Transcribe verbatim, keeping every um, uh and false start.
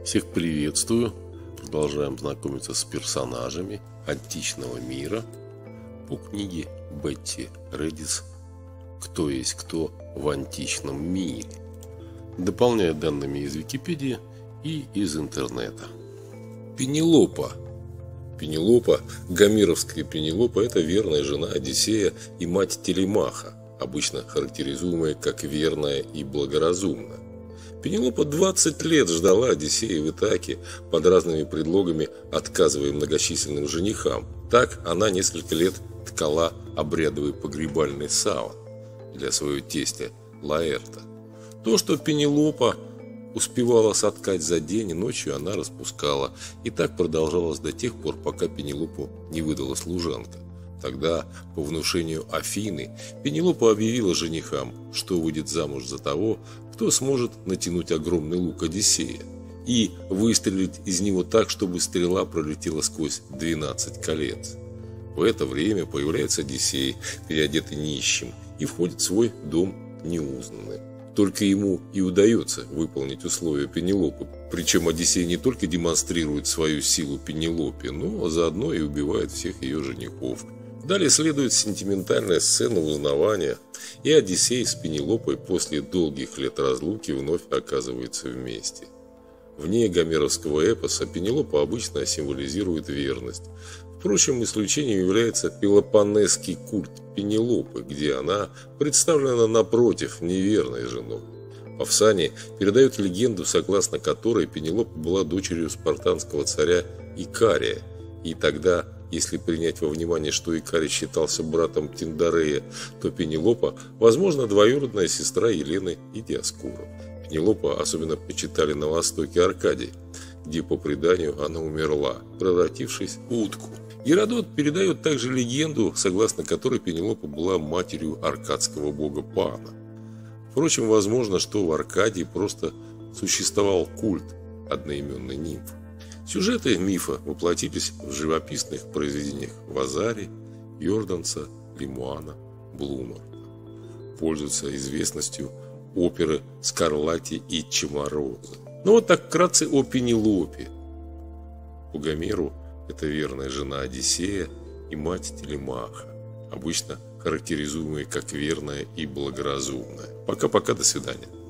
Всех приветствую! Продолжаем знакомиться с персонажами античного мира по книге Бетти Редис «Кто есть кто в античном мире», дополняя данными из Википедии и из интернета. Пенелопа. Пенелопа, гомеровская Пенелопа, это верная жена Одиссея и мать Телемаха, обычно характеризуемая как верная и благоразумная. Пенелопа двадцать лет ждала Одиссея в Итаке, под разными предлогами отказывая многочисленным женихам. Так она несколько лет ткала обрядовый погребальный саван для своего тестя Лаэрта. То, что Пенелопа успевала соткать за день, ночью она распускала. И так продолжалось до тех пор, пока Пенелопу не выдала служанка. Тогда, по внушению Афины, Пенелопа объявила женихам, что выйдет замуж за того, кто сможет натянуть огромный лук Одиссея и выстрелить из него так, чтобы стрела пролетела сквозь двенадцать колец. В это время появляется Одиссей, переодетый нищим, и входит в свой дом неузнанным. Только ему и удается выполнить условия Пенелопы. Причем Одиссей не только демонстрирует свою силу Пенелопе, но заодно и убивает всех ее женихов. Далее следует сентиментальная сцена узнавания, и Одиссей с Пенелопой после долгих лет разлуки вновь оказываются вместе. Вне гомеровского эпоса Пенелопа обычно символизирует верность. Впрочем, исключением является пелопоннесский культ Пенелопы, где она представлена напротив неверной женой. Павсаний передает легенду, согласно которой Пенелопа была дочерью спартанского царя Икария, и тогда, если принять во внимание, что Икарий считался братом Тиндарея, то Пенелопа, возможно, двоюродная сестра Елены и Диоскура. Пенелопа особенно почитали на востоке Аркадии, где, по преданию, она умерла, превратившись в утку. Геродот передает также легенду, согласно которой Пенелопа была матерью аркадского бога Пана. Впрочем, возможно, что в Аркадии просто существовал культ одноименной нимфы. Сюжеты мифа воплотились в живописных произведениях Вазари, Йорданса, Лемуана, Блума. Пользуются известностью оперы Скарлатти и Чимароза. Ну вот так вкратце о Пенелопе. По Гомеру это верная жена Одиссея и мать Телемаха, обычно характеризуемая как верная и благоразумная. Пока-пока, до свидания.